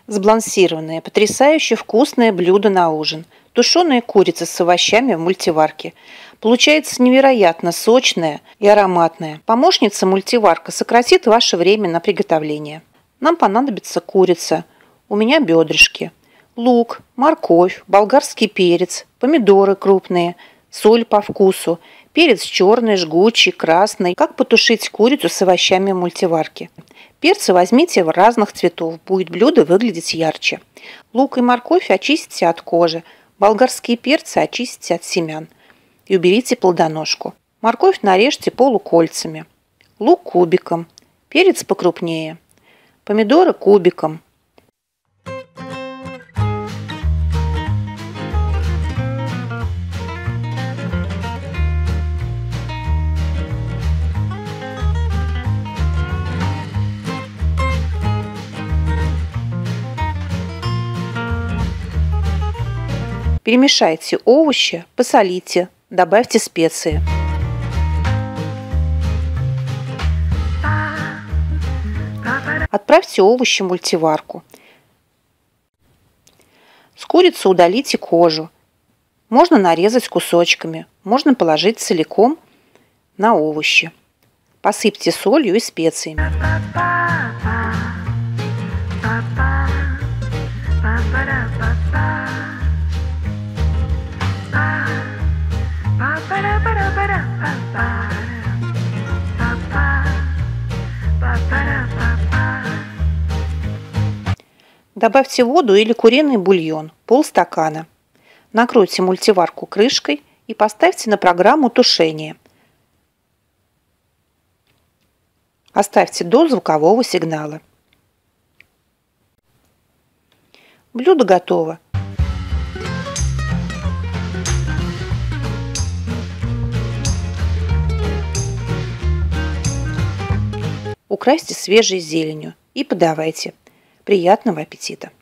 Сбалансированное, потрясающе вкусное блюдо на ужин. Тушеная курица с овощами в мультиварке. Получается невероятно сочная и ароматная. Помощница мультиварка сократит ваше время на приготовление. Нам понадобится курица, у меня бедрышки, лук, морковь, болгарский перец, помидоры крупные, соль по вкусу, перец черный, жгучий, красный. Как потушить курицу с овощами в мультиварке? Перцы возьмите разных цветов, будет блюдо выглядеть ярче. Лук и морковь очистите от кожи, болгарские перцы очистите от семян и уберите плодоножку. Морковь нарежьте полукольцами, лук кубиком, перец покрупнее, помидоры кубиком. Перемешайте овощи, посолите, добавьте специи. Отправьте овощи в мультиварку. С курицы удалите кожу. Можно нарезать кусочками, можно положить целиком на овощи. Посыпьте солью и специями. Добавьте воду или куриный бульон, полстакана. Накройте мультиварку крышкой и поставьте на программу тушения. Оставьте до звукового сигнала. Блюдо готово. Украсьте свежей зеленью и подавайте. Приятного аппетита!